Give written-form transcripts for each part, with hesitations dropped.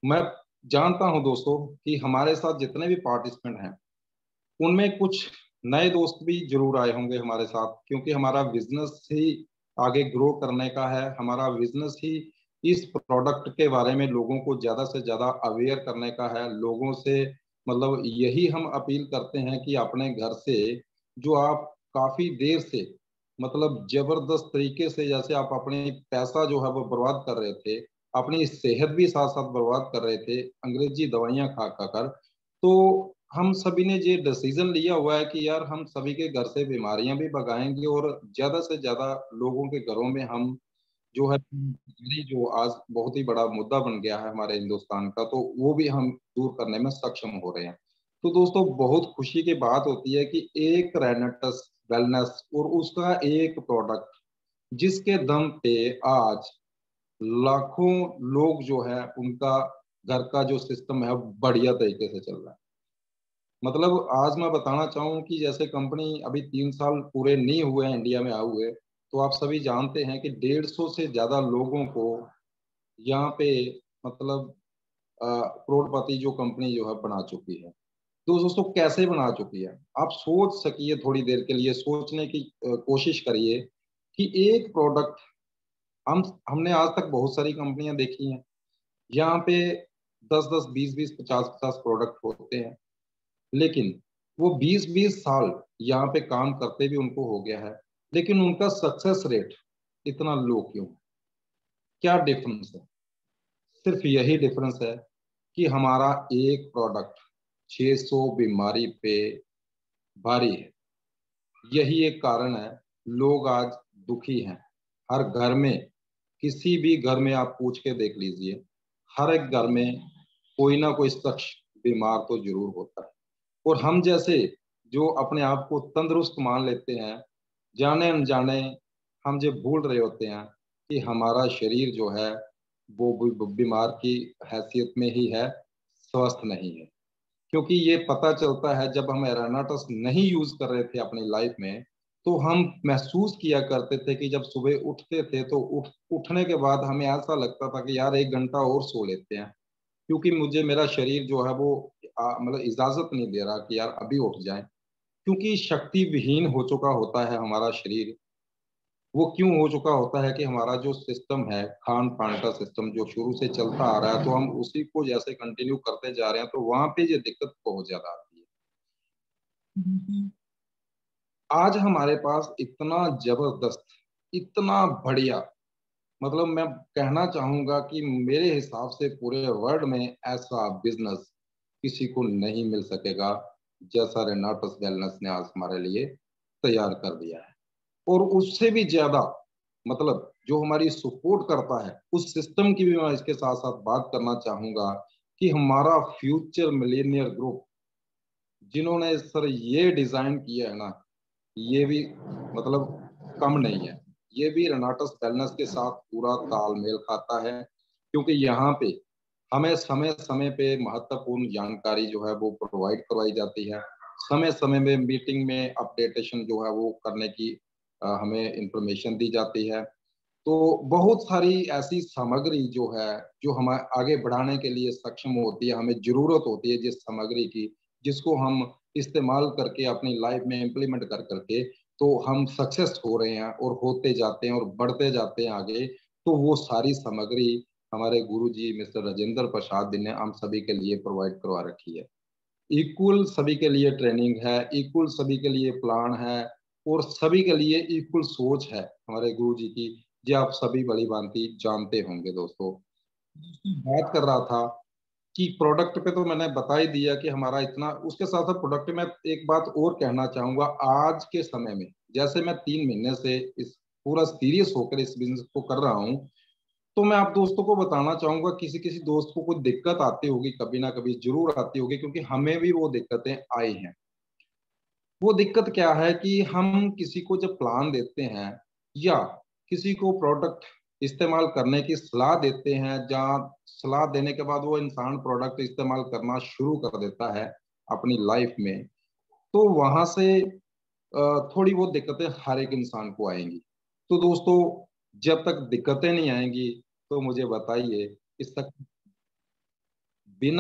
मैं जानता हूं दोस्तों कि हमारे साथ जितने भी पार्टिसिपेंट हैं उनमें कुछ नए दोस्त भी जरूर आए होंगे हमारे साथ, क्योंकि हमारा बिजनेस ही आगे ग्रो करने का है। हमारा बिजनेस ही इस प्रोडक्ट के बारे में लोगों को ज्यादा से ज्यादा अवेयर करने का है। लोगों से मतलब यही हम अपील करते हैं कि अपने घर से जो आप काफी देर से मतलब जबरदस्त तरीके से जैसे आप अपनी पैसा जो है वो बर्बाद कर रहे थे, अपनी सेहत भी साथ साथ बर्बाद कर रहे थे अंग्रेजी दवाइयां खा खा कर, तो हम सभी ने ये डिसीजन लिया हुआ है कि यार हम सभी के घर से बीमारियां भी भगाएंगे और ज्यादा से ज्यादा लोगों के घरों में हम जो है बीमारी जो आज बहुत ही बड़ा मुद्दा बन गया है हमारे हिंदुस्तान का, तो वो भी हम दूर करने में सक्षम हो रहे हैं। तो दोस्तों बहुत खुशी की बात होती है कि एक रेनेटस वेलनेस और उसका एक प्रोडक्ट जिसके दम पे आज लाखों लोग जो है उनका घर का जो सिस्टम है बढ़िया तरीके से चल रहा है। मतलब आज मैं बताना चाहूँ कि जैसे कंपनी अभी 3 साल पूरे नहीं हुए हैं इंडिया में आए हुए, तो आप सभी जानते हैं कि 150 से ज्यादा लोगों को यहाँ पे मतलब करोड़पति जो कंपनी जो है बना चुकी है। तो दोस्तों कैसे बना चुकी है, आप सोच सकिए, थोड़ी देर के लिए सोचने की कोशिश करिए कि एक प्रोडक्ट हमने आज तक बहुत सारी कंपनियां देखी हैं, यहाँ पे 10-10 20-20 50-50 प्रोडक्ट होते हैं, लेकिन वो 20-20 साल यहाँ पे काम करते भी उनको हो गया है, लेकिन उनका सक्सेस रेट इतना लो क्यों? क्या डिफरेंस है? सिर्फ यही डिफरेंस है कि हमारा एक प्रोडक्ट 600 बीमारी पे भारी है। यही एक कारण है लोग आज दुखी हैं। हर घर में, किसी भी घर में आप पूछ के देख लीजिए, हर एक घर में कोई ना कोई शख्स बीमार तो जरूर होता है। और हम जैसे जो अपने आप को तंदुरुस्त मान लेते हैं, जाने अनजाने हम जो भूल रहे होते हैं कि हमारा शरीर जो है वो बीमार की हैसियत में ही है, स्वस्थ नहीं है। क्योंकि ये पता चलता है जब हम एरानाटस नहीं यूज कर रहे थे अपनी लाइफ में, तो हम महसूस किया करते थे कि जब सुबह उठते थे तो उठने के बाद हमें ऐसा लगता था कि यार 1 घंटा और सो लेते हैं, क्योंकि मुझे मेरा शरीर जो है वो मतलब इजाजत नहीं दे रहा कि यार अभी उठ जाए, क्योंकि शक्ति विहीन हो चुका होता है हमारा शरीर। वो क्यों हो चुका होता है कि हमारा जो सिस्टम है, खान पान का सिस्टम जो शुरू से चलता आ रहा है, तो हम उसी को जैसे कंटिन्यू करते जा रहे हैं, तो वहां पे ये दिक्कत बहुत ज्यादा आती है। आज हमारे पास इतना जबरदस्त, इतना बढ़िया, मतलब मैं कहना चाहूंगा कि मेरे हिसाब से पूरे वर्ल्ड में ऐसा बिजनेस किसी को नहीं मिल सकेगा जैसा रेनाटस वेलनेस ने आज हमारे लिए तैयार कर दिया है। और उससे भी ज्यादा मतलब जो हमारी सपोर्ट करता है उस सिस्टम की भी मैं इसके साथ साथ बात करना चाहूंगा कि हमारा फ्यूचर मिलेनियर ग्रुप जिन्होंने सर ये डिजाइन किया है ना, ये भी मतलब कम नहीं है। ये भी रेनाटस वेलनेस के साथ पूरा तालमेल खाता है, क्योंकि यहाँ पे हमें समय समय पे महत्वपूर्ण जानकारी जो है वो प्रोवाइड करवाई जाती है। समय समय में मीटिंग में अपडेटेशन जो है वो करने की हमें इंफॉर्मेशन दी जाती है। तो बहुत सारी ऐसी सामग्री जो है जो हमें आगे बढ़ाने के लिए सक्षम होती है, हमें जरूरत होती है जिस सामग्री की, जिसको हम इस्तेमाल करके अपनी लाइफ में इम्प्लीमेंट कर करके तो हम सक्सेस हो रहे हैं और होते जाते हैं और बढ़ते जाते हैं आगे। तो वो सारी सामग्री हमारे गुरु जी मिस्टर राजेंद्र प्रसाद जी ने हम सभी के लिए प्रोवाइड करवा रखी है। इक्वल सभी के लिए ट्रेनिंग है, इक्वल सभी के लिए प्लान है, और सभी के लिए इक्वल सोच है हमारे गुरु जी की, जो आप सभी बड़ी भांति जानते होंगे दोस्तों। बात कर रहा था कि प्रोडक्ट पे तो मैंने बता ही दिया कि हमारा इतना, उसके साथ साथ प्रोडक्ट में एक बात और कहना चाहूंगा। आज के समय में जैसे मैं 3 महीने से इस पूरा सीरियस होकर इस बिजनेस को कर रहा हूँ, तो मैं आप दोस्तों को बताना चाहूंगा, किसी किसी दोस्त को कोई दिक्कत आती होगी, कभी ना कभी जरूर आती होगी, क्योंकि हमें भी वो दिक्कतें आई हैं। वो दिक्कत क्या है कि हम किसी को जब प्लान देते हैं या किसी को प्रोडक्ट इस्तेमाल करने की सलाह देते हैं, जहाँ सलाह देने के बाद वो इंसान प्रोडक्ट इस्तेमाल करना शुरू कर देता है अपनी लाइफ में, तो वहां से थोड़ी बहुत दिक्कतें हर एक इंसान को आएंगी। तो दोस्तों जब तक दिक्कतें नहीं आएंगी तो मुझे बताइए इस तक बिना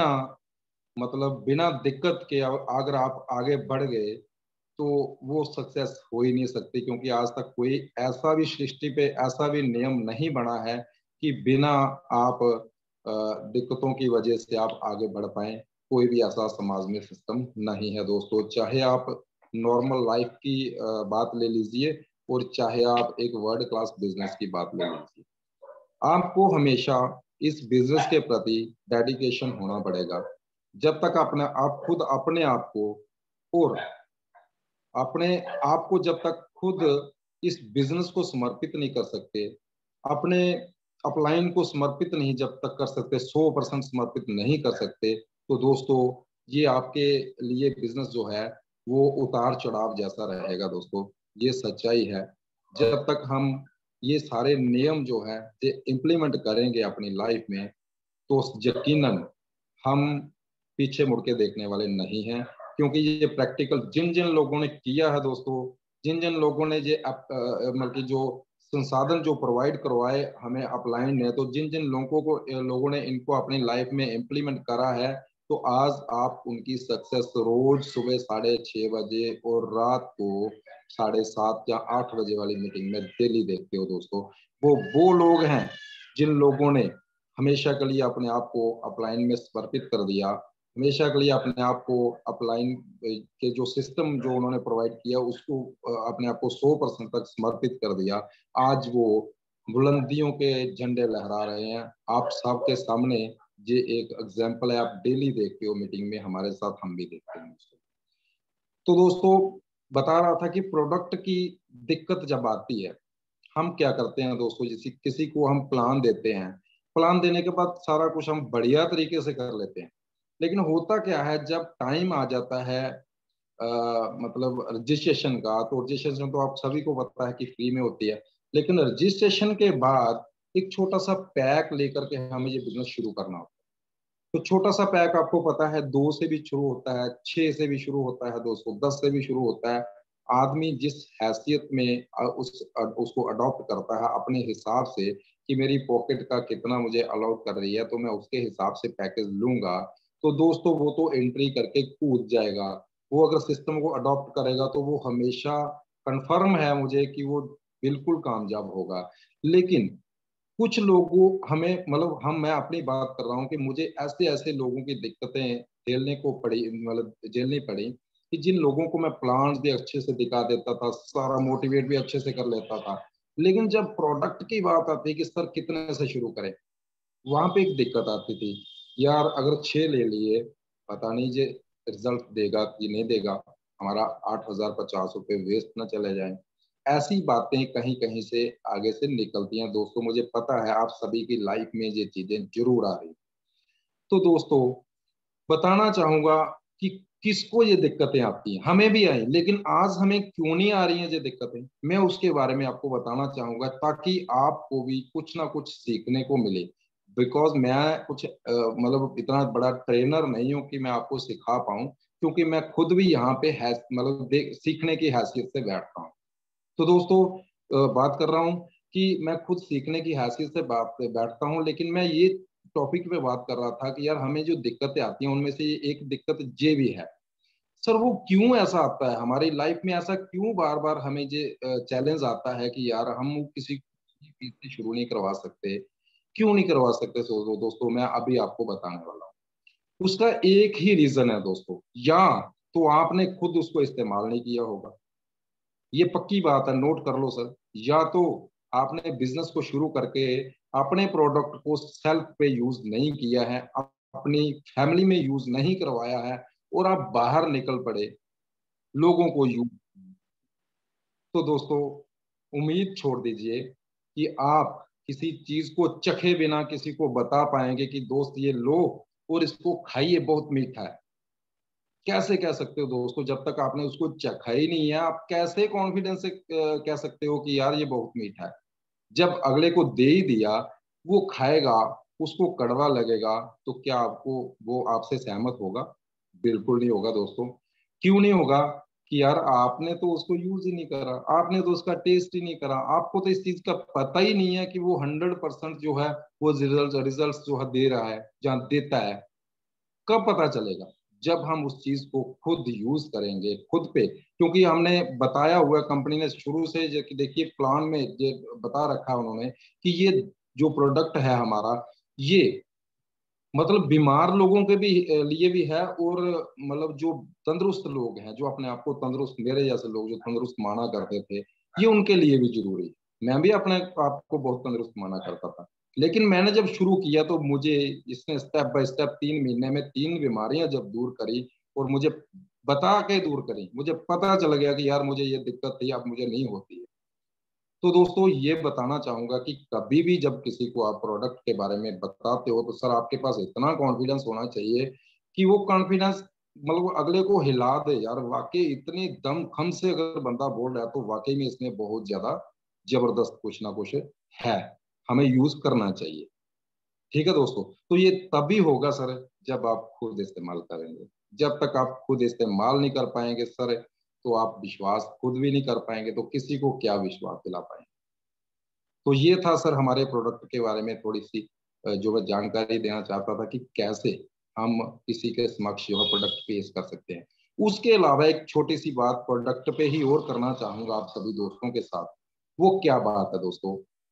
मतलब बिना दिक्कत के अगर आप आगे बढ़ गए तो वो सक्सेस हो ही नहीं सकती, क्योंकि आज तक कोई ऐसा भी सृष्टि पे ऐसा भी नियम नहीं बना है कि बिना आप दिक्कतों की वजह से आप आगे बढ़ पाए। कोई भी ऐसा समाज में सिस्टम नहीं है दोस्तों। चाहे आप नॉर्मल लाइफ की बात ले लीजिए, और चाहे आप एक वर्ल्ड क्लास बिजनेस की बात ले लीजिए, आपको हमेशा इस बिजनेस के प्रति डेडिकेशन होना पड़ेगा। जब तक अपने आप खुद अपने आप को और अपने आप को जब तक खुद इस बिजनेस को समर्पित नहीं कर सकते, अपने अपलाइन को समर्पित नहीं जब तक कर सकते, 100% समर्पित नहीं कर सकते, तो दोस्तों ये आपके लिए बिजनेस जो है वो उतार चढ़ाव जैसा रहेगा दोस्तों। ये सच्चाई है। जब तक हम ये सारे नियम जो है ये इम्प्लीमेंट करेंगे अपनी लाइफ में, तो यकीनन हम पीछे मुड़ के देखने वाले नहीं हैं। क्योंकि ये प्रैक्टिकल जिन जिन लोगों ने किया है दोस्तों, जिन जिन लोगों ने ये मतलब कि जो संसाधन जो प्रोवाइड करवाए हमें अपलाइन ने, तो जिन जिन लोगों ने इनको अपनी लाइफ में इम्प्लीमेंट करा है, तो आज आप उनकी सक्सेस रोज सुबह 6:30 बजे और रात को 7:30 या 8 बजे वाली मीटिंग में डेली देखते हो दोस्तों। वो लोग हैं जिन लोगों ने हमेशा के लिए अपने आप को अपलाइन में समर्पित कर दिया, हमेशा के लिए अपने आप को अपलाइन के जो सिस्टम जो उन्होंने प्रोवाइड किया उसको अपने आप को 100% तक समर्पित कर दिया। आज वो बुलंदियों के झंडे लहरा रहे हैं आप सबके सामने। ये एक एग्जाम्पल है, आप डेली देखते हो मीटिंग में, हमारे साथ हम भी देखते हैं। तो दोस्तों बता रहा था कि प्रोडक्ट की दिक्कत जब आती है, हम क्या करते हैं दोस्तों, जैसे किसी को हम प्लान देते हैं, प्लान देने के बाद सारा कुछ हम बढ़िया तरीके से कर लेते हैं, लेकिन होता क्या है जब टाइम आ जाता है मतलब रजिस्ट्रेशन का, तो रजिस्ट्रेशन तो आप सभी को पता है कि फ्री में होती है, लेकिन रजिस्ट्रेशन के बाद एक छोटा सा पैक लेकर के हमें ये बिजनेस शुरू करना होता है। तो छोटा सा पैक आपको पता है 2 से भी शुरू होता है, 6 से भी शुरू होता है दोस्तों, 10 से भी शुरू होता है। आदमी जिस हैसियत में उसको अडॉप्ट करता है अपने हिसाब से कि मेरी पॉकेट का कितना मुझे अलाउड कर रही है, तो मैं उसके हिसाब से पैकेज लूंगा। तो दोस्तों वो तो एंट्री करके कूद जाएगा। वो अगर सिस्टम को अडॉप्ट करेगा तो वो हमेशा कंफर्म है मुझे कि वो बिल्कुल कामयाब होगा। लेकिन कुछ लोगों हमें मतलब हम मैं अपनी बात कर रहा हूँ कि मुझे ऐसे ऐसे लोगों की दिक्कतें झेलने को पड़ी, मतलब झेलनी पड़ी, कि जिन लोगों को मैं प्लान्स भी अच्छे से दिखा देता था, सारा मोटिवेट भी अच्छे से कर लेता था, लेकिन जब प्रोडक्ट की बात आती है कि सर कितने से शुरू करें, वहां पे एक दिक्कत आती थी। यार अगर 6 ले लिए, पता नहीं ये रिजल्ट देगा कि नहीं देगा, हमारा 8,050 रुपये वेस्ट ना चले जाए। ऐसी बातें कहीं कहीं से आगे से निकलती हैं दोस्तों। मुझे पता है आप सभी की लाइफ में ये चीजें जरूर आ रही। तो दोस्तों बताना चाहूंगा कि किसको ये दिक्कतें आती हैं, हमें भी आई, लेकिन आज हमें क्यों नहीं आ रही हैं ये दिक्कतें, मैं उसके बारे में आपको बताना चाहूंगा, ताकि आपको भी कुछ ना कुछ सीखने को मिले। बिकॉज मैं कुछ मतलब इतना बड़ा ट्रेनर नहीं हूँ कि मैं आपको सिखा पाऊँ, क्योंकि मैं खुद भी यहाँ पे है मतलब सीखने की हैसियत से बैठता हूँ। तो दोस्तों बात कर रहा हूँ कि मैं खुद सीखने की हैसियत से बात पे बैठता हूँ, लेकिन मैं ये टॉपिक पे बात कर रहा था कि यार हमें जो दिक्कतें आती हैं उनमें से एक दिक्कत ये भी है। सर वो क्यों ऐसा आता है हमारी लाइफ में, ऐसा क्यों बार बार हमें ये चैलेंज आता है कि यार हम किसी चीज से शुरू नहीं करवा सकते, क्यों नहीं करवा सकते। सो दोस्तों मैं अभी आपको बताने वाला हूँ। उसका एक ही रीजन है दोस्तों, या तो आपने खुद उसको इस्तेमाल नहीं किया होगा, ये पक्की बात है, नोट कर लो सर। या तो आपने बिजनेस को शुरू करके अपने प्रोडक्ट को सेल्फ पे यूज नहीं किया है, अपनी फैमिली में यूज नहीं करवाया है, और आप बाहर निकल पड़े लोगों को यूज। तो दोस्तों उम्मीद छोड़ दीजिए कि आप किसी चीज को चखे बिना किसी को बता पाएंगे कि दोस्त ये लो और इसको खाइए बहुत मीठा है। कैसे कह सकते हो दोस्तों, जब तक आपने उसको चखा ही नहीं है आप कैसे कॉन्फिडेंस से कह सकते हो कि यार ये बहुत मीठा है। जब अगले को दे ही दिया, वो खाएगा, उसको कड़वा लगेगा, तो क्या आपको वो आपसे सहमत होगा? बिल्कुल नहीं होगा दोस्तों। क्यों नहीं होगा? कि यार आपने तो उसको यूज ही नहीं करा, आपने तो उसका टेस्ट ही नहीं करा, आपको तो इस चीज का पता ही नहीं है कि वो 100% जो है वो रिजल्ट जो है दे रहा है, जहाँ देता है। कब पता चलेगा? जब हम उस चीज को खुद यूज करेंगे खुद पे, क्योंकि हमने बताया हुआ, कंपनी ने शुरू से कि देखिए प्लान में ये बता रखा है उन्होंने कि ये जो प्रोडक्ट है हमारा, ये मतलब बीमार लोगों के भी लिए भी है, और मतलब जो तंदुरुस्त लोग हैं, जो अपने आप को तंदुरुस्त, मेरे जैसे लोग जो तंदुरुस्त माना करते थे, ये उनके लिए भी जरूरी है। मैं भी अपने आप को बहुत तंदुरुस्त माना करता था, लेकिन मैंने जब शुरू किया तो मुझे इसने स्टेप बाय स्टेप 3 महीने में 3 बीमारियां जब दूर करी, और मुझे बता के दूर करी, मुझे पता चल गया कि यार मुझे ये दिक्कत थी, अब मुझे नहीं होती है। तो दोस्तों ये बताना चाहूंगा कि कभी भी जब किसी को आप प्रोडक्ट के बारे में बताते हो, तो सर आपके पास इतना कॉन्फिडेंस होना चाहिए कि वो कॉन्फिडेंस मतलब अगले को हिला दे। यार वाकई इतनी दम खम से अगर बंदा बोल रहा है तो वाकई में इसमें बहुत ज्यादा जबरदस्त कुछ ना कुछ है, हमें यूज करना चाहिए। ठीक है दोस्तों, तो ये तभी होगा सर जब आप खुद इस्तेमाल करेंगे। जब तक आप खुद इस्तेमाल नहीं कर पाएंगे सर, तो आप विश्वास खुद भी नहीं कर पाएंगे, तो किसी को क्या विश्वास दिला पाएंगे? तो ये था सर हमारे प्रोडक्ट के बारे में थोड़ी सी जो मैं जानकारी देना चाहता था कि कैसे हम किसी के समक्ष यह प्रोडक्ट पेश कर सकते हैं। उसके अलावा एक छोटी सी बात प्रोडक्ट पे ही और करना चाहूंगा आप सभी दोस्तों के साथ। वो क्या बात है दोस्तों?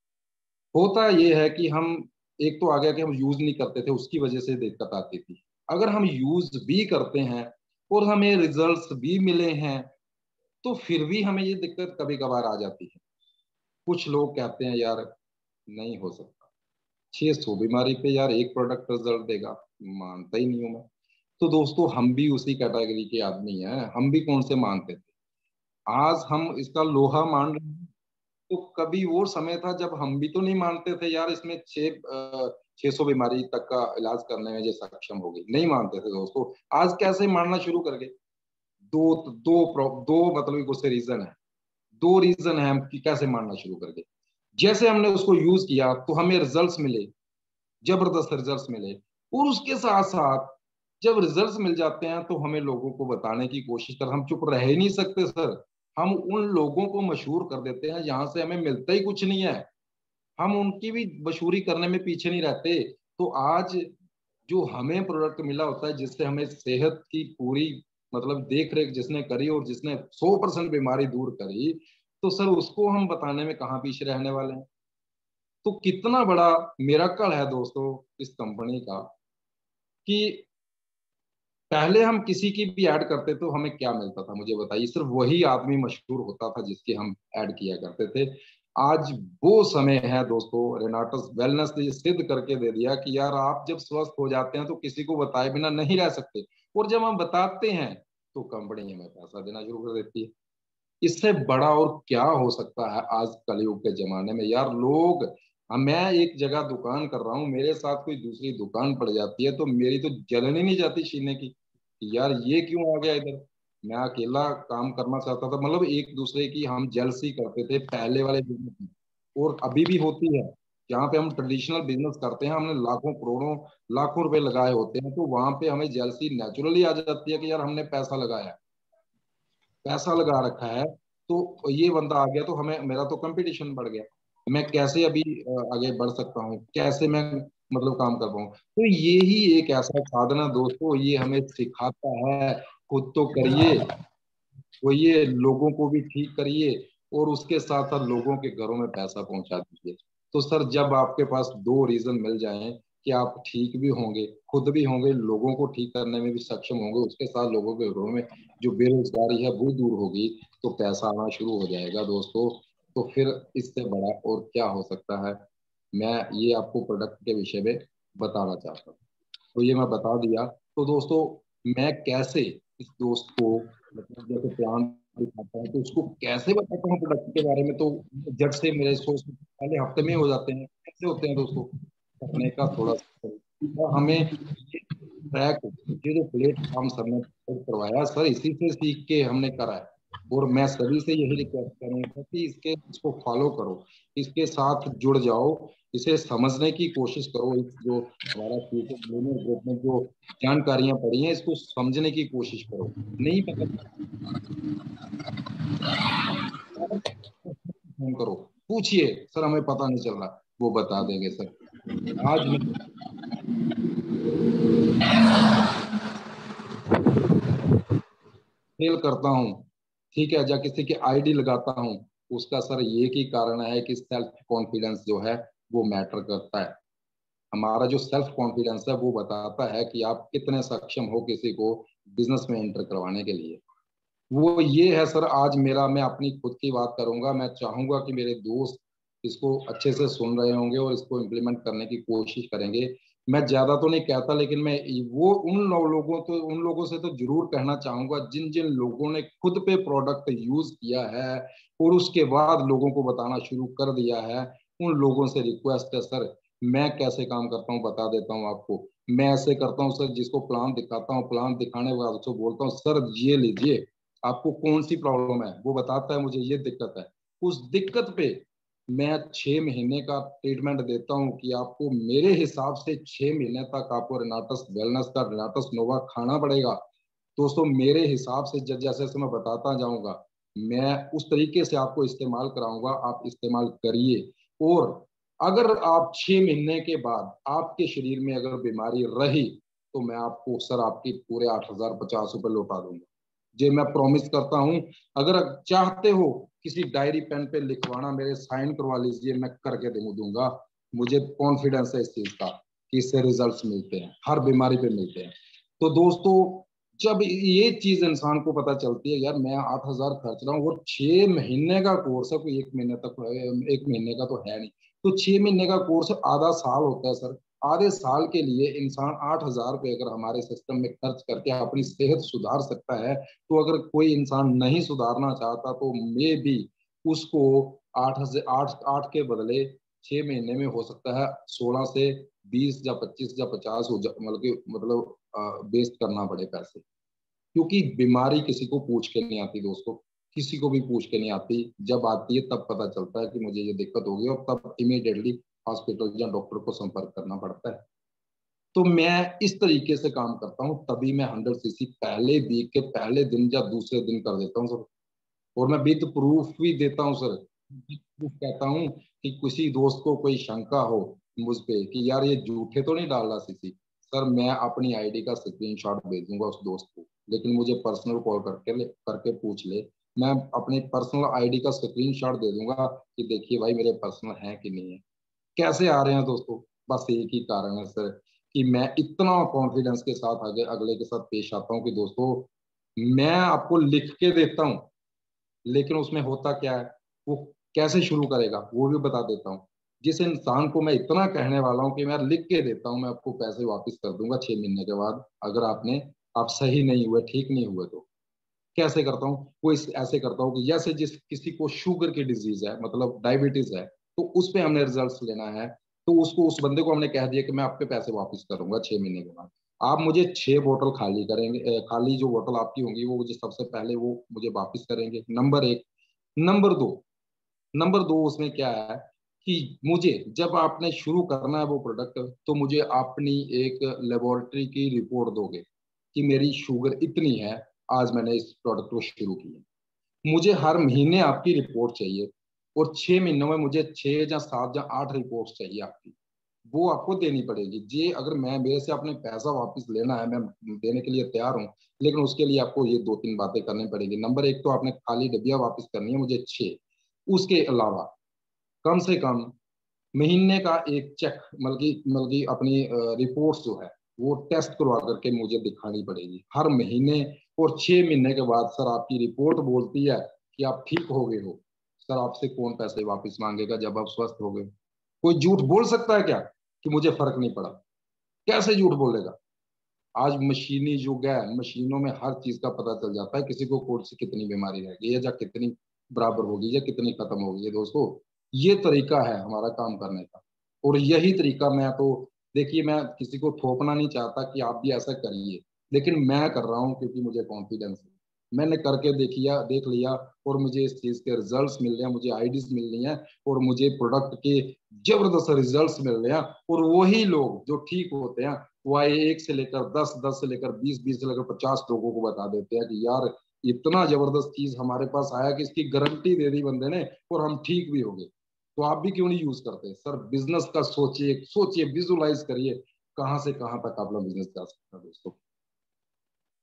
होता ये है कि हम, एक तो आ गया कि हम यूज नहीं करते थे, उसकी वजह से दिक्कत आती थी। अगर हम यूज भी करते हैं और हमें रिजल्ट्स भी मिले हैं, तो फिर भी हमें ये दिक्कत कभी कभार आ जाती है। कुछ लोग कहते हैं यार नहीं हो सकता, 600 बीमारी पे यार एक प्रोडक्ट रिजल्ट देगा, मानता ही नहीं हूं मैं। तो दोस्तों हम भी उसी कैटेगरी के आदमी हैं, हम भी कौन से मानते थे। आज हम इसका लोहा मान रहे हैं, तो कभी वो समय था जब हम भी तो नहीं मानते थे यार इसमें 600 बीमारी तक का इलाज करने में जो सक्षम होगी, नहीं मानते थे दोस्तों। आज कैसे मानना शुरू कर गए? दो मतलब उससे रीजन है, दो रीजन है हम कि कैसे मानना शुरू कर गए। जैसे हमने उसको यूज किया तो हमें रिजल्ट्स मिले, जबरदस्त रिजल्ट्स मिले, और उसके साथ साथ जब रिजल्ट्स मिल जाते हैं तो हमें लोगों को बताने की कोशिश कर, हम चुप रह ही नहीं सकते सर। हम उन लोगों को मशहूर कर देते हैं जहां से हमें मिलता ही कुछ नहीं है, हम उनकी भी मशहूरी करने में पीछे नहीं रहते। तो आज जो हमें प्रोडक्ट मिला होता है, जिससे हमें सेहत की पूरी मतलब देख रेख जिसने करी और जिसने 100% बीमारी दूर करी, तो सर उसको हम बताने में कहाँ पीछे रहने वाले हैं? तो कितना बड़ा मिरेकल है दोस्तों इस कंपनी का कि पहले हम किसी की भी ऐड करते तो हमें क्या मिलता था, मुझे बताइए? सिर्फ वही आदमी मशहूर होता था जिसके हम ऐड किया करते थे। आज वो समय है दोस्तों, रेनाटस वेलनेस ने सिद्ध करके दे दिया कि यार आप जब स्वस्थ हो जाते हैं तो किसी को बताए बिना नहीं रह सकते, और जब हम बताते हैं तो कंपनी हमें पैसा देना शुरू कर देती है। इससे बड़ा और क्या हो सकता है आज कलयुग के जमाने में? यार लोग, मैं एक जगह दुकान कर रहा हूँ, मेरे साथ कोई दूसरी दुकान पड़ जाती है तो मेरी तो जलन ही नहीं जाती सीने की कि यार ये क्यों आ गया इधर। मैं अकेला काम करना चाहता था, मतलब एक दूसरे की हम जेलसी करते थे पहले वाले बिजनेस में, और अभी भी होती है। जहाँ पे हम ट्रेडिशनल बिजनेस करते हैं, हमने लाखों करोड़ों लाखों रुपए लगाए होते हैं, तो वहां पे हमें जेलसी नेचुरली आ जाती है कि यार हमने पैसा लगाया है, पैसा लगा रखा है, तो ये बंदा आ गया तो हमें, मेरा तो कंपटीशन बढ़ गया, मैं कैसे अभी आगे बढ़ सकता हूँ, कैसे मैं मतलब काम कर पाऊँ। तो ये ही एक ऐसा साधन है दोस्तों, ये हमें सिखाता है खुद तो करिए, वो ये लोगों को भी ठीक करिए, और उसके साथ साथ लोगों के घरों में पैसा पहुंचा दीजिए। तो सर जब आपके पास दो रीजन मिल जाएं कि आप ठीक भी होंगे, खुद भी होंगे, लोगों को ठीक करने में भी सक्षम होंगे, उसके साथ लोगों के घरों में जो बेरोजगारी है वो दूर होगी, तो पैसा आना शुरू हो जाएगा दोस्तों। तो फिर इससे बड़ा और क्या हो सकता है? मैं ये आपको प्रोडक्ट के विषय में बताना चाहता हूँ, तो ये मैं बता दिया। तो दोस्तों मैं कैसे इस दोस्त को मतलब जैसे प्लान दिखाता हूँ तो उसको कैसे बताता हूँ प्रोडक्ट के बारे में, तो जब से मेरे सोच पहले हफ्ते में हो जाते हैं, कैसे होते हैं दोस्तों करने का थोड़ा सा हमें ये ट्रैक, ये जो प्लेटफॉर्म सर ने करवाया सर, इसी से सीख के हमने करा है। और मैं सभी से यही रिक्वेस्ट करूंगा कि इसको फॉलो करो, इसके साथ जुड़ जाओ, इसे समझने की कोशिश करो। इस जो हमारा फ्यूचर ग्रुप में जो जानकारियां पड़ी हैं, इसको समझने की कोशिश करो। नहीं पता फोन करो, पूछिए सर हमें पता नहीं चल रहा, वो बता देंगे सर। आज मैं सेल करता हूँ, ठीक है, या किसी की आईडी लगाता हूँ, उसका सर एक ही कारण है कि सेल्फ कॉन्फिडेंस जो है वो मैटर करता है। हमारा जो सेल्फ कॉन्फिडेंस है वो बताता है कि आप कितने सक्षम हो किसी को बिजनेस में एंटर करवाने के लिए। वो ये है सर, आज मेरा, मैं अपनी खुद की बात करूंगा, मैं चाहूंगा कि मेरे दोस्त इसको अच्छे से सुन रहे होंगे और इसको इम्प्लीमेंट करने की कोशिश करेंगे। मैं ज्यादा तो नहीं कहता, लेकिन मैं वो उन लोगों से तो जरूर कहना चाहूंगा जिन जिन लोगों ने खुद पे प्रोडक्ट यूज किया है और उसके बाद लोगों को बताना शुरू कर दिया है। उन लोगों से रिक्वेस्ट है सर, मैं कैसे काम करता हूँ बता देता हूँ आपको। मैं ऐसे करता हूँ सर, जिसको प्लान दिखाता हूँ, प्लान दिखाने के बाद उसको बोलता हूँ सर ये लीजिए, आपको कौन सी प्रॉब्लम है, वो बताता है मुझे ये दिक्कत है। उस दिक्कत पे मैं 6 महीने का ट्रीटमेंट देता हूँ कि आपको मेरे हिसाब से 6 महीने तक आपको रेनाटस वेलनेस का रेनाटस नोवा खाना पड़ेगा। दोस्तों मेरे हिसाब से जैसे जैसे मैं बताता जाऊंगा, मैं उस तरीके से आपको इस्तेमाल कराऊंगा, आप इस्तेमाल करिए। और अगर आप 6 महीने के बाद आपके शरीर में अगर बीमारी रही, तो मैं आपको सर आपकी पूरे 8,050 रुपये लौटा दूंगा। जे मैं प्रॉमिस करता हूँ। अगर चाहते हो किसी डायरी पेन पे लिखवाना, मेरे साइन करवा लीजिए, मैं करके दूंगा। मुझे कॉन्फिडेंस है इस चीज का कि इससे रिजल्ट्स मिलते हैं, हर बीमारी पे मिलते हैं। तो दोस्तों, जब ये चीज इंसान को पता चलती है, यार मैं 8,000 खर्च रहा हूँ और 6 महीने का कोर्स है, कोई 1 महीने तक, 1 महीने का तो है नहीं, तो 6 महीने का कोर्स आधा साल होता है सर। आधे साल के लिए इंसान 8,000 रुपये अगर हमारे सिस्टम में खर्च करके अपनी सेहत सुधार सकता है, तो अगर कोई इंसान नहीं सुधारना चाहता तो मे भी उसको 8 के बदले 6 महीने में हो सकता है 16 से 20 या 25 या 50 हो मतलब वेस्ट करना पड़े पैसे। क्योंकि बीमारी किसी को पूछ के नहीं आती दोस्तों, किसी को भी पूछ के नहीं आती। जब आती है तब पता चलता है कि मुझे ये दिक्कत होगी, और तब इमीडिएटली हॉस्पिटल या डॉक्टर को संपर्क करना पड़ता है। तो मैं इस तरीके से काम करता हूँ, तभी मैं 100 सीसी पहले वीक के पहले दिन या दूसरे दिन कर देता हूँ सर। और मैं विद प्रूफ भी देता हूँ सर। प्रूफ कहता हूँ कि किसी दोस्त को कोई शंका हो मुझ पे कि यार ये झूठे तो नहीं डाल रहा सीसी, सर मैं अपनी आईडी का स्क्रीनशॉट भेजूंगा उस दोस्त को, लेकिन मुझे पर्सनल कॉल करके पूछ ले। मैं अपनी पर्सनल आईडी का स्क्रीनशॉट दे दूंगा कि देखिए भाई मेरे पर्सनल है कि नहीं है। कैसे आ रहे हैं दोस्तों? बस एक ही कारण है सर, कि मैं इतना कॉन्फिडेंस के साथ आगे अगले के साथ पेश आता हूँ कि दोस्तों मैं आपको लिख के देता हूँ, लेकिन उसमें होता क्या है, वो कैसे शुरू करेगा वो भी बता देता हूँ। जिस इंसान को मैं इतना कहने वाला हूँ कि मैं लिख के देता हूँ, मैं आपको पैसे वापस कर दूंगा 6 महीने के बाद, अगर आप सही नहीं हुए, ठीक नहीं हुए तो। कैसे करता हूँ वो, ऐसे करता हूँ कि जैसे जिस किसी को शुगर की डिजीज है, मतलब डायबिटीज है, तो उस पे हमने रिजल्ट लेना है, तो उसको, उस बंदे को हमने कह दिया कि मैं आपके पैसे वापस करूंगा 6 महीने के बाद। आप मुझे 6 बोतल खाली करेंगे, खाली जो बोतल आपकी होंगी वो मुझे सबसे पहले वो मुझे वापस करेंगे, नंबर एक। नंबर दो, उसमें क्या है कि मुझे जब आपने शुरू करना है वो प्रोडक्ट, तो मुझे अपनी एक लेबोरेटरी की रिपोर्ट दोगे कि मेरी शुगर इतनी है, आज मैंने इस प्रोडक्ट को शुरू किया। मुझे हर महीने आपकी रिपोर्ट चाहिए, और 6 महीनों में मुझे 6 या 7 या 8 रिपोर्ट चाहिए आपकी, वो आपको देनी पड़ेगी जी। अगर मैं, मेरे से आपने पैसा वापस लेना है, मैं देने के लिए तैयार हूँ, लेकिन उसके लिए आपको ये 2-3 बातें करनी पड़ेगी। नंबर एक, तो आपने खाली डब्बिया वापस करनी है मुझे 6। उसके अलावा कम से कम महीने का एक चेक, बल्कि अपनी रिपोर्ट्स जो है वो टेस्ट करवा करके मुझे दिखानी पड़ेगी हर महीने। और 6 महीने के बाद सर आपकी रिपोर्ट बोलती है कि आप ठीक हो गए हो, सर आपसे कौन पैसे वापस मांगेगा जब आप स्वस्थ हो गए? कोई झूठ बोल सकता है क्या कि मुझे फर्क नहीं पड़ा? कैसे झूठ बोलेगा? आज मशीनी युग है, मशीनों में हर चीज का पता चल जाता है, किसी को कौन सी कितनी बीमारी रह गई है, या कितनी बराबर होगी, या कितनी खत्म होगी। दोस्तों ये तरीका है हमारा काम करने का, और यही तरीका मैं तो, देखिए मैं किसी को थोपना नहीं चाहता कि आप भी ऐसा करिए, लेकिन मैं कर रहा हूँ क्योंकि मुझे कॉन्फिडेंस है। मैंने करके देख लिया, और मुझे इस चीज के रिजल्ट्स मिल रहे हैं, मुझे आईडीज मिल रही हैं, और मुझे प्रोडक्ट के जबरदस्त रिजल्ट्स मिल रहे हैं। और वही लोग जो ठीक होते हैं, वो आए 1 से लेकर 10, 10 से लेकर 20, 20 से लेकर 50 लोगों को बता देते हैं कि यार इतना जबरदस्त चीज हमारे पास आया कि इसकी गारंटी दे दी बंदे ने, और हम ठीक भी हो गए। तो आप भी क्यों नहीं यूज करते सर? बिजनेस का सोचिए, विजुलाइज करिए कहाँ से कहाँ तक अपना बिजनेस जा सकता है दोस्तों।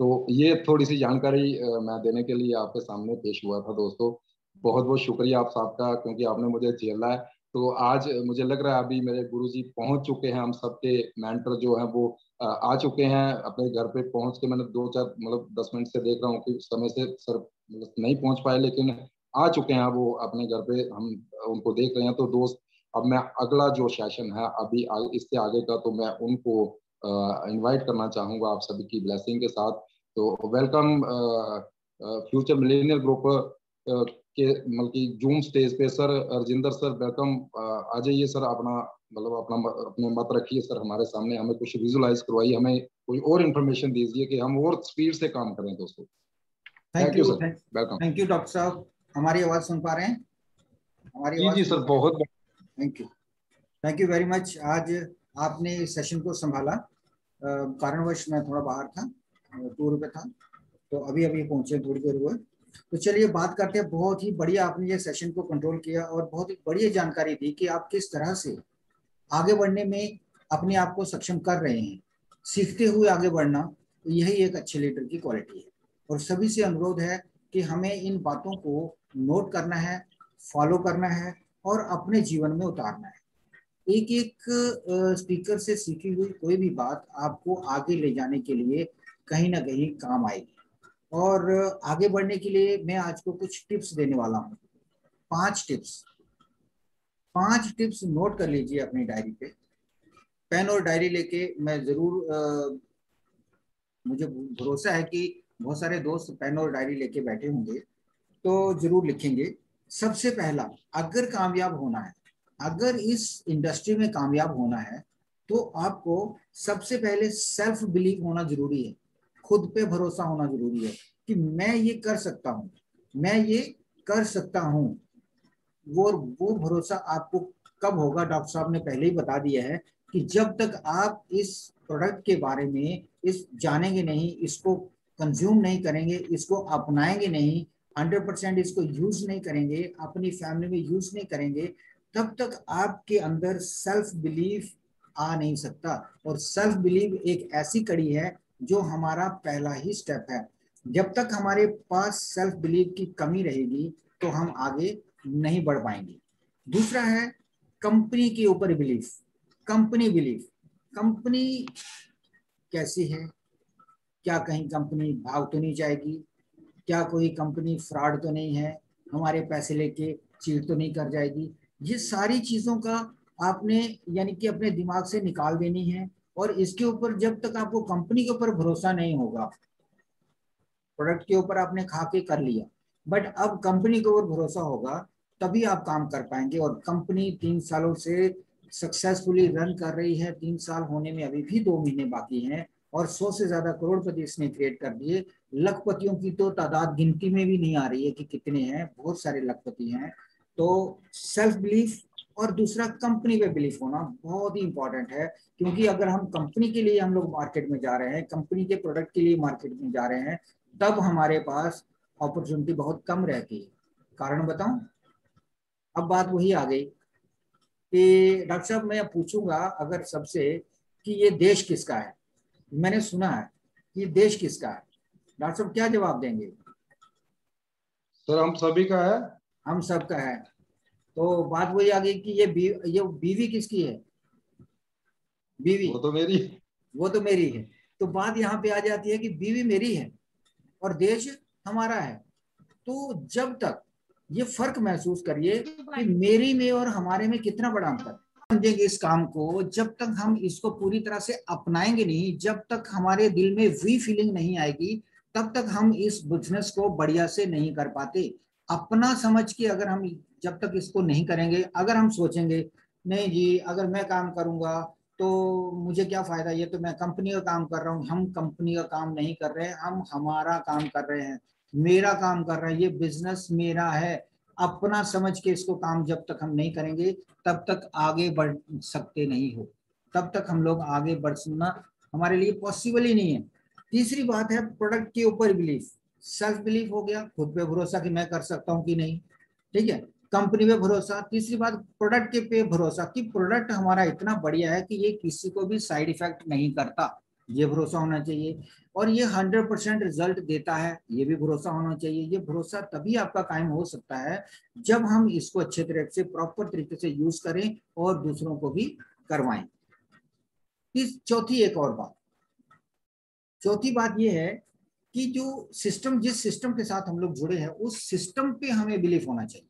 तो ये थोड़ी सी जानकारी मैं देने के लिए आपके सामने पेश हुआ था दोस्तों। बहुत बहुत शुक्रिया आप सबका, क्योंकि आपने मुझे झेला है। तो आज मुझे लग रहा है अभी मेरे गुरुजी पहुंच चुके हैं, हम सबके मेंटर जो हैं वो आ चुके हैं अपने घर पे पहुंच के। मैंने 2-4 मतलब 10 मिनट से देख रहा हूँ कि समय से सर मतलब नहीं पहुंच पाए, लेकिन आ चुके हैं वो अपने घर पे, हम उनको देख रहे हैं। तो दोस्त, अब मैं अगला जो सेशन है अभी इससे आगे का, तो मैं उनको इनवाइट करना चाहूंगा आप सभी की ब्लेसिंग के साथ। तो वेलकम फ्यूचर मिलेनियल ग्रुप के मतलब कि जूम स्टेज पे सर राजिंदर सर, वेलकम। आ जाइए सर, अपना मतलब अपने मत रखिए सर हमारे सामने, हमें कुछ विजुलाइज करवाइए, हमें कोई और इन्फॉर्मेशन दीजिए कि हम और स्पीड से काम करें दोस्तों। Thank thank you you. Sir, welcome. Thank you doctor साहब, हमारी आवाज़ सुन पा रहे हैं? हमारी जी आवाज़ जी सुन सर, पा रहे हैं? बहुत। Thank you. Thank you very much. आज आपने इस सेशन को संभाला। कारणवश मैं थोड़ा बाहर था, टूर पे था, तो अभी अभी पहुंचे, थोड़ी देर हुए। तो चलिए बात करते हैं। बहुत ही बढ़िया आपने ये सेशन को कंट्रोल किया और बहुत ही बढ़िया जानकारी दी कि आप किस तरह से आगे बढ़ने में अपने आप को सक्षम कर रहे हैं। सीखते हुए आगे बढ़ना, यही एक अच्छे लीडर की क्वालिटी है। और सभी से अनुरोध है कि हमें इन बातों को नोट करना है, फॉलो करना है और अपने जीवन में उतारना है। एक एक स्पीकर से सीखी हुई कोई भी बात आपको आगे ले जाने के लिए कहीं ना कहीं काम आएगी। और आगे बढ़ने के लिए मैं आज को कुछ टिप्स देने वाला हूँ। 5 टिप्स। 5 टिप्स नोट कर लीजिए अपनी डायरी पे। पेन और डायरी लेके मैं जरूर मुझे भरोसा है कि बहुत सारे दोस्त पेन और डायरी लेके बैठे होंगे, तो जरूर लिखेंगे। सबसे पहला, अगर कामयाब होना है, अगर इस इंडस्ट्री में कामयाब होना है, तो आपको सबसे पहले सेल्फ बिलीव होना जरूरी है। खुद पे भरोसा होना जरूरी है कि मैं ये कर सकता हूँ, मैं ये कर सकता हूँ। वो भरोसा आपको कब होगा? डॉक्टर साहब ने पहले ही बता दिया है कि जब तक आप इस प्रोडक्ट के बारे में इस जानेंगे नहीं, इसको कंज्यूम नहीं करेंगे, इसको अपनाएंगे नहीं, 100% इसको यूज नहीं करेंगे, अपनी फैमिली में यूज नहीं करेंगे, तब तक आपके अंदर सेल्फ बिलीफ आ नहीं सकता। और सेल्फ बिलीव एक ऐसी कड़ी है जो हमारा पहला ही स्टेप है। जब तक हमारे पास सेल्फ बिलीव की कमी रहेगी तो हम आगे नहीं बढ़ पाएंगे। दूसरा है कंपनी के ऊपर बिलीफ। कंपनी बिलीफ, कंपनी कैसी है? क्या कहीं कंपनी भाग तो नहीं जाएगी? क्या कोई कंपनी फ्रॉड तो नहीं है? हमारे पैसे लेके चीट तो नहीं कर जाएगी? ये सारी चीजों का आपने यानी कि अपने दिमाग से निकाल देनी है। और इसके ऊपर जब तक आपको कंपनी के ऊपर भरोसा नहीं होगा, प्रोडक्ट के ऊपर आपने खा के कर लिया, बट अब कंपनी के ऊपर भरोसा होगा, तभी आप काम कर पाएंगे। और कंपनी 3 सालों से सक्सेसफुली रन कर रही है। 3 साल होने में अभी भी 2 महीने बाकी हैं और 100 से ज्यादा करोड़पति इसने क्रिएट कर दिए। लखपतियों की तो तादाद गिनती में भी नहीं आ रही है कि कितने हैं, बहुत सारे लखपति हैं। तो सेल्फ बिलीफ और दूसरा कंपनी पे बिलीफ होना बहुत ही इंपॉर्टेंट है। क्योंकि अगर हम कंपनी के लिए हम लोग मार्केट में जा रहे हैं, कंपनी के प्रोडक्ट के लिए मार्केट में जा रहे हैं, तब हमारे पास अपॉर्चुनिटी बहुत कम रहती है। कारण बताऊं? अब बात वही आ गई कि डॉक्टर साहब मैं पूछूंगा अगर सबसे कि ये देश किसका है, मैंने सुना है कि देश किसका है, डॉक्टर साहब क्या जवाब देंगे? सर हम सभी का है। हम सबका है। तो बात वही आ गई कि ये बीवी किसकी है? बीवी, वो तो मेरी। वो तो मेरी है। तो बात यहाँ पे आ जाती है कि बीवी मेरी है और देश हमारा है। तो जब तक ये फर्क महसूस करिए कि मेरी में और हमारे में कितना बड़ा अंतर है। समझेंगे इस काम को, जब तक हम इसको पूरी तरह से अपनाएंगे नहीं, जब तक हमारे दिल में वी फीलिंग नहीं आएगी, तब तक हम इस बिजनेस को बढ़िया से नहीं कर पाते। अपना समझ के अगर हम जब तक इसको नहीं करेंगे, अगर हम सोचेंगे नहीं जी अगर मैं काम करूंगा तो मुझे क्या फायदा, ये तो मैं कंपनी का काम कर रहा हूँ। हम कंपनी का काम नहीं कर रहे हैं, हम हमारा काम कर रहे हैं, मेरा काम कर रहा है, ये बिजनेस मेरा है। अपना समझ के इसको काम जब तक हम नहीं करेंगे, तब तक आगे बढ़ सकते नहीं हो। तब तक हम लोग आगे बढ़ना हमारे लिए पॉसिबल ही नहीं है। तीसरी बात है प्रोडक्ट के ऊपर बिलीफ। सेल्फ बिलीफ हो गया, खुद पे भरोसा कि मैं कर सकता हूँ कि नहीं, ठीक है। कंपनी पे भरोसा। तीसरी बात प्रोडक्ट के पे भरोसा कि प्रोडक्ट हमारा इतना बढ़िया है कि ये किसी को भी साइड इफेक्ट नहीं करता। ये भरोसा होना चाहिए। और ये 100% रिजल्ट देता है, ये भी भरोसा होना चाहिए। ये भरोसा तभी आपका कायम हो सकता है जब हम इसको अच्छे तरह से प्रॉपर तरीके से यूज करें और दूसरों को भी करवाएं। इस चौथी एक और बात, चौथी बात ये है कि जो सिस्टम, जिस सिस्टम के साथ हम लोग जुड़े हैं उस सिस्टम पे हमें बिलीफ होना चाहिए।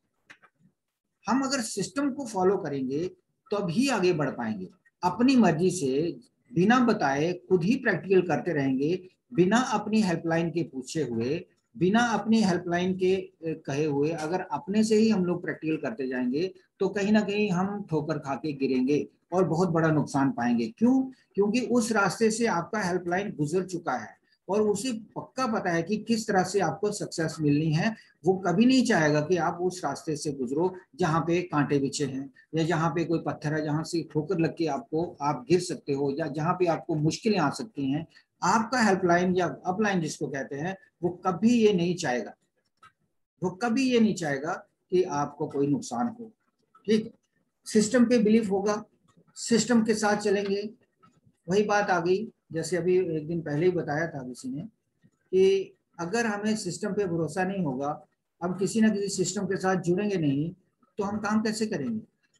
हम अगर सिस्टम को फॉलो करेंगे तभी आगे बढ़ पाएंगे। अपनी मर्जी से बिना बताए खुद ही प्रैक्टिकल करते रहेंगे, बिना अपनी हेल्पलाइन के पूछे हुए, बिना अपनी हेल्पलाइन के कहे हुए, अगर अपने से ही हम लोग प्रैक्टिकल करते जाएंगे तो कहीं ना कहीं हम ठोकर खा के गिरेंगे और बहुत बड़ा नुकसान पाएंगे। क्यों? क्योंकि उस रास्ते से आपका हेल्पलाइन गुजर चुका है और उसे पक्का पता है कि किस तरह से आपको सक्सेस मिलनी है। वो कभी नहीं चाहेगा कि आप उस रास्ते से गुजरो जहाँ पे कांटे बिछे हैं, या जहाँ पे कोई पत्थर है जहाँ से ठोकर लग के आपको आप गिर सकते हो, या जहाँ पे आपको मुश्किलें आ सकती हैं। आपका हेल्पलाइन या अपलाइन जिसको कहते हैं, वो कभी ये नहीं चाहेगा, वो कभी ये नहीं चाहेगा कि आपको कोई नुकसान हो। ठीक, सिस्टम पे बिलीफ होगा, सिस्टम के साथ चलेंगे। वही बात आ गई, जैसे अभी एक दिन पहले ही बताया था किसी ने कि अगर हमें सिस्टम पे भरोसा नहीं होगा, हम किसी ना किसी सिस्टम के साथ जुड़ेंगे नहीं, तो हम काम कैसे करेंगे?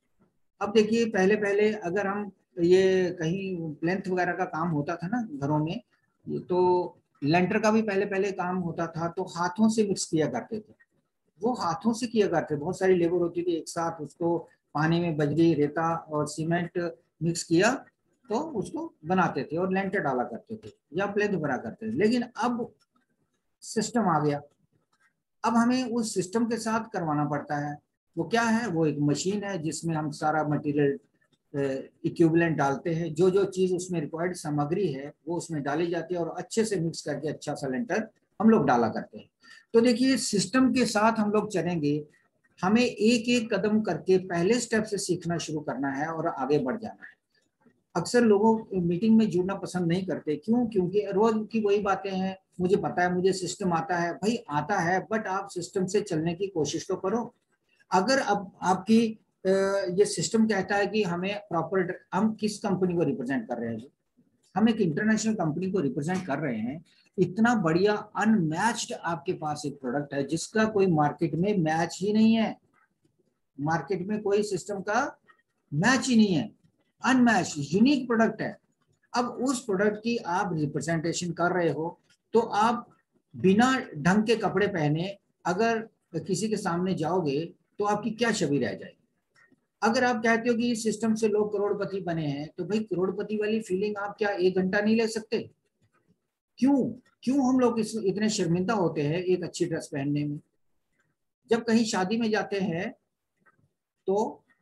अब देखिए, पहले पहले अगर हम ये कहीं प्लेंथ वगैरह का काम होता था ना घरों में, तो लेंटर का भी पहले पहले काम होता था तो हाथों से मिक्स किया करते थे। वो हाथों से किया करते, बहुत सारी लेबर होती थी एक साथ, उसको पानी में बजरी, रेता और सीमेंट मिक्स किया तो उसको बनाते थे और लेंटर डाला करते थे या प्लेंथ भरा करते थे। लेकिन अब सिस्टम आ गया, अब हमें उस सिस्टम के साथ करवाना पड़ता है। वो क्या है? वो एक मशीन है जिसमें हम सारा मटेरियल इक्विवेलेंट डालते हैं, जो जो चीज उसमें रिक्वायर्ड सामग्री है वो उसमें डाली जाती है और अच्छे से मिक्स करके अच्छा सा लेंटर हम लोग डाला करते हैं। तो देखिए, सिस्टम के साथ हम लोग चलेंगे, हमें एक एक कदम करके पहले स्टेप से सीखना शुरू करना है और आगे बढ़ जाना है। अक्सर लोगों मीटिंग में जुड़ना पसंद नहीं करते, क्यों? क्योंकि रोज की वही बातें हैं, मुझे पता है, मुझे सिस्टम आता है। भाई आता है, बट आप सिस्टम से चलने की कोशिश तो करो। अगर अब आपकी ये सिस्टम कहता है कि हमें प्रॉपर, हम किस कंपनी को रिप्रेजेंट कर रहे हैं? हम एक इंटरनेशनल कंपनी को रिप्रेजेंट कर रहे हैं। इतना बढ़िया अनमैच्ड आपके पास एक प्रोडक्ट है जिसका कोई मार्केट में मैच ही नहीं है, मार्केट में कोई सिस्टम का मैच ही नहीं है, अनमैच यूनिक प्रोडक्ट है। अब उस प्रोडक्ट की आप रिप्रेजेंटेशन कर रहे हो, तो आप बिना ढंग के कपड़े पहने अगर किसी के सामने जाओगे तो आपकी क्या छवि रह जाएगी? अगर आप कहते हो कि इस सिस्टम से लोग करोड़पति बने हैं, तो भाई करोड़पति वाली फीलिंग आप क्या एक घंटा नहीं ले सकते? क्यों? क्यों हम लोग इतने शर्मिंदा होते हैं एक अच्छी ड्रेस पहनने में? जब कहीं शादी में जाते हैं तो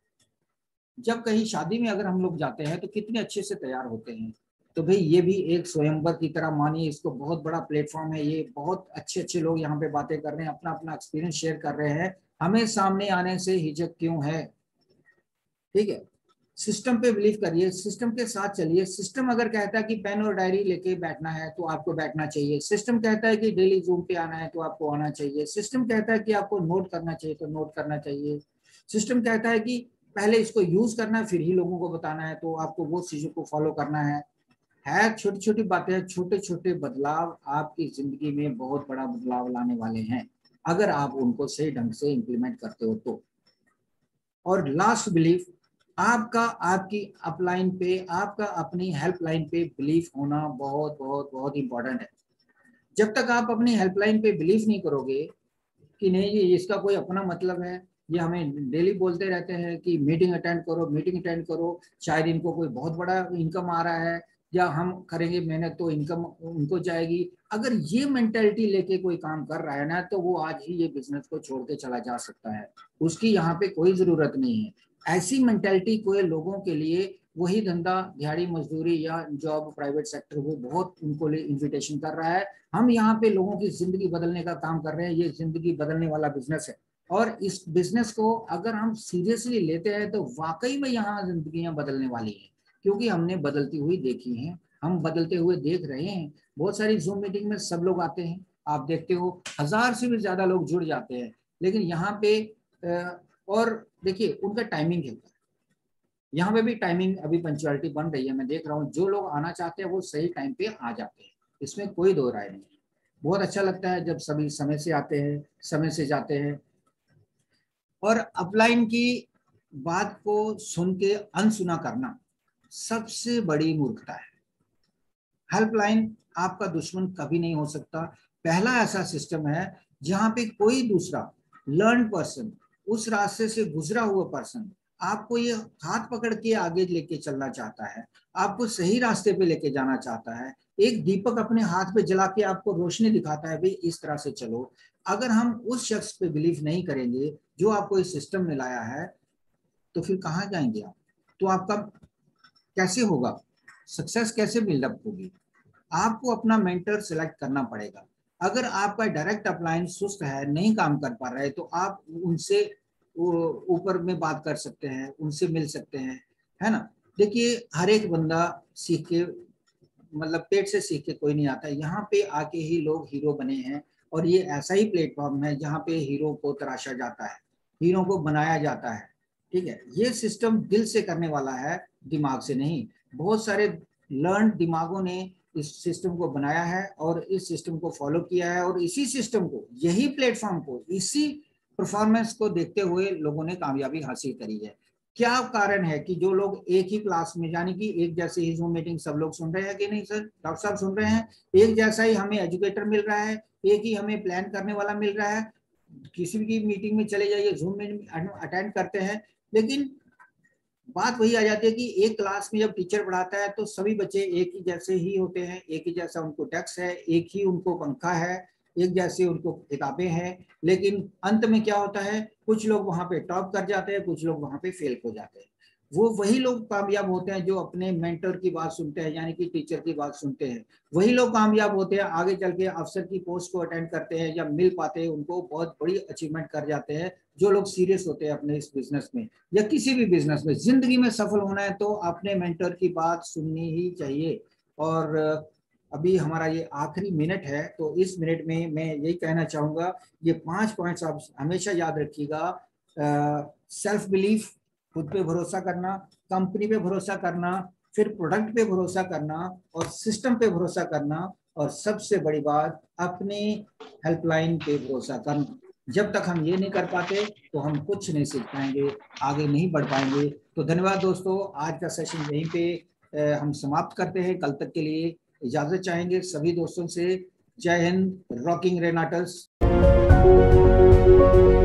जब कहीं शादी में अगर हम लोग जाते हैं तो कितने अच्छे से तैयार होते हैं। तो भाई ये भी एक स्वयंवर की तरह मानिए इसको, बहुत बड़ा प्लेटफॉर्म है ये, बहुत अच्छे अच्छे लोग यहाँ पे बातें कर रहे हैं, अपना अपना एक्सपीरियंस शेयर कर रहे हैं। हमें सामने आने से हिचक क्यों है? ठीक है, सिस्टम पे बिलीव करिए, सिस्टम के साथ चलिए। सिस्टम अगर कहता है कि पेन और डायरी लेके बैठना है तो आपको बैठना चाहिए। सिस्टम कहता है कि डेली जूम पे आना है तो आपको आना चाहिए। सिस्टम कहता है कि आपको नोट करना चाहिए तो नोट करना चाहिए। सिस्टम कहता है कि पहले इसको यूज करना है फिर ही लोगों को बताना है, तो आपको वो चीजों को फॉलो करना है। छोटी छोटी बातें, छोटे छोटे बदलाव आपकी जिंदगी में बहुत बड़ा बदलाव लाने वाले हैं अगर आप उनको सही ढंग से इंप्लीमेंट करते हो तो। और लास्ट बिलीफ, आपका आपकी अपलाइन पे, आपका अपनी हेल्पलाइन पे बिलीफ होना बहुत बहुत बहुत इंपॉर्टेंट है। जब तक आप अपनी हेल्पलाइन पे बिलीव नहीं करोगे कि नहीं ये इसका कोई अपना मतलब है, ये हमें डेली बोलते रहते हैं कि मीटिंग अटेंड करो, मीटिंग अटेंड करो, शायद इनको कोई बहुत बड़ा इनकम आ रहा है, या हम करेंगे मेहनत तो इनकम उनको जाएगी। अगर ये मेंटेलिटी लेके कोई काम कर रहा है ना, तो वो आज ही ये बिजनेस को छोड़ के चला जा सकता है, उसकी यहाँ पे कोई जरूरत नहीं है। ऐसी मेंटेलिटी कोई लोगों के लिए वही धंधा, दिहाड़ी मजदूरी या जॉब प्राइवेट सेक्टर, वो बहुत उनको लिए इन्विटेशन कर रहा है। हम यहाँ पे लोगों की जिंदगी बदलने का काम कर रहे हैं, ये जिंदगी बदलने वाला बिजनेस है। और इस बिजनेस को अगर हम सीरियसली लेते हैं तो वाकई में यहाँ जिंदगियां बदलने वाली हैं, क्योंकि हमने बदलती हुई देखी हैं, हम बदलते हुए देख रहे हैं। बहुत सारी जूम मीटिंग में सब लोग आते हैं, आप देखते हो 1000 से भी ज्यादा लोग जुड़ जाते हैं, लेकिन यहाँ पे और देखिए उनका टाइमिंग है, यहाँ पे भी टाइमिंग अभी पंक्चुअलिटी बन रही है, मैं देख रहा हूँ जो लोग आना चाहते हैं वो सही टाइम पे आ जाते हैं, इसमें कोई दो राय नहीं। बहुत अच्छा लगता है जब सभी समय से आते हैं, समय से जाते हैं। और अपलाइन की बात को सुन के अनसुना करना सबसे बड़ी मूर्खता है। हेल्पलाइन आपका दुश्मन कभी नहीं हो सकता। पहला ऐसा सिस्टम है जहां पे कोई दूसरा लर्न पर्सन, उस रास्ते से गुजरा हुआ पर्सन आपको ये हाथ पकड़ के आगे लेके चलना चाहता है, आपको सही रास्ते पे लेके जाना चाहता है। एक दीपक अपने हाथ पे जला के आपको रोशनी दिखाता है, भाई इस तरह से चलो। अगर हम उस शख्स पे बिलीव नहीं करेंगे जो आपको इस सिस्टम में लाया है, तो फिर कहाँ जाएंगे आप? तो आपका कैसे होगा, सक्सेस कैसे बिल्डअप होगी? आपको अपना मेंटर सिलेक्ट करना पड़ेगा। अगर आपका डायरेक्ट अपलाइन सुस्त है, नहीं काम कर पा रहा है, तो आप उनसे ऊपर में बात कर सकते हैं, उनसे मिल सकते हैं, है ना। देखिए हर एक बंदा सीख के, मतलब पेट से सीख के कोई नहीं आता, यहाँ पे आके ही लोग हीरो बने हैं। और ये ऐसा ही प्लेटफॉर्म है जहाँ पे हीरो को तराशा जाता है, हीरो को बनाया जाता है। ठीक है, ये सिस्टम दिल से करने वाला है, दिमाग से नहीं। बहुत सारे लर्न दिमागों ने इस सिस्टम को बनाया है और इस सिस्टम को फॉलो किया है, और इसी सिस्टम को, यही प्लेटफॉर्म को, इसी परफॉर्मेंस को देखते हुए लोगों ने कामयाबी हासिल करी है। क्या कारण है कि जो लोग एक ही क्लास में, यानी कि एक जैसे ही जूम मीटिंग सब लोग सुन रहे हैं कि नहीं सर, डॉक्टर साहब सुन रहे हैं, एक जैसा ही हमें एजुकेटर मिल रहा है, एक ही हमें प्लान करने वाला मिल रहा है, किसी भी मीटिंग में चले जाइए जूम मीटिंग अटेंड करते हैं। लेकिन बात वही आ जाती है कि एक क्लास में जब टीचर पढ़ाता है तो सभी बच्चे एक ही जैसे ही होते हैं, एक ही जैसा उनको डेस्क है, एक ही उनको पंखा है, एक जैसे उनको किताबें हैं। लेकिन अंत में क्या होता है, कुछ लोग वहां पे टॉप कर जाते हैं, कुछ लोग वहां पे फेल हो जाते हैं। वो वही लोग कामयाब होते हैं जो अपने मेंटर की बात सुनते हैं, यानी कि टीचर की बात सुनते हैं। वही लोग कामयाब होते हैं, आगे चल के अफसर की पोस्ट को अटेंड करते हैं या मिल पाते हैं, उनको बहुत बड़ी अचीवमेंट कर जाते हैं। जो लोग सीरियस होते हैं अपने इस बिजनेस में या किसी भी बिजनेस में, जिंदगी में सफल होना है तो अपने मेंटर की बात सुननी ही चाहिए। और अभी हमारा ये आखिरी मिनट है, तो इस मिनट में मैं यही कहना चाहूंगा, ये 5 पॉइंट्स आप हमेशा याद रखिएगा। सेल्फ बिलीफ, खुद पे भरोसा करना, कंपनी पे भरोसा करना, फिर प्रोडक्ट पे भरोसा करना, और सिस्टम पे भरोसा करना, और सबसे बड़ी बात अपने हेल्पलाइन पे भरोसा करना। जब तक हम ये नहीं कर पाते तो हम कुछ नहीं सीख पाएंगे, आगे नहीं बढ़ पाएंगे। तो धन्यवाद दोस्तों, आज का सेशन यहीं पे हम समाप्त करते हैं। कल तक के लिए इजाजत चाहेंगे सभी दोस्तों से। जय हिंद, रॉकिंग रेनाटर्स।